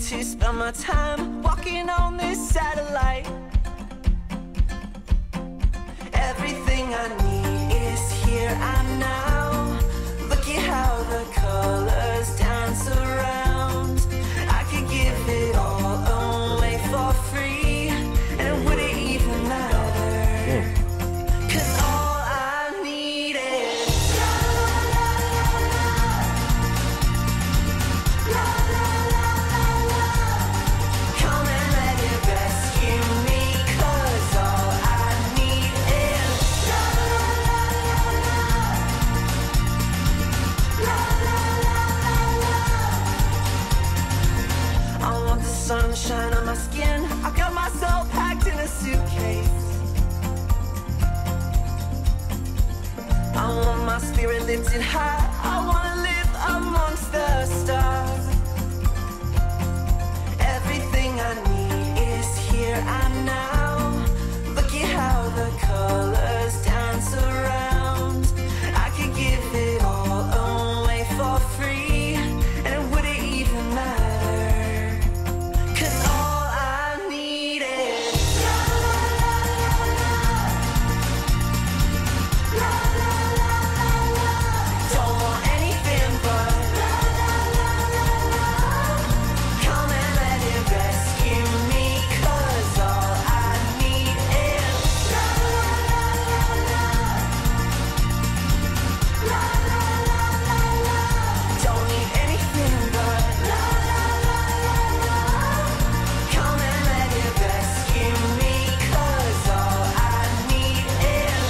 to spend my time walking on this satellite. Everything I need is here and now. Look at how the colors dance around. I could give it all away for free, and it wouldn't even matter, 'cause all I need is la la la la la la la la la. Come and let it rescue me, 'cause all I need is la la la la la la la la la. I want the sunshine on my skin. I got myself packed in a suitcase. I want my spirit lifted high. I wanna live amongst the stars. Everything I need is here and now. Look at how the colors dance around. I could give it all away for free, and it wouldn't even matter, 'cause all I need is la la la la la la la la la. Don't want anything but la la la la la. Come and let it rescue me, 'cause all I need is la la la la la la la la la la. Don't need anything but la la la la la. Come and let it rescue me, 'cause all I need is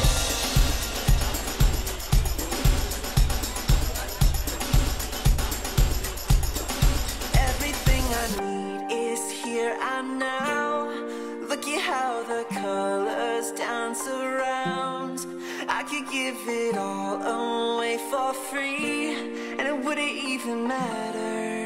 everything I need is here and now. Look at how the colors dance around. I could give it all away for free, and it wouldn't even matter.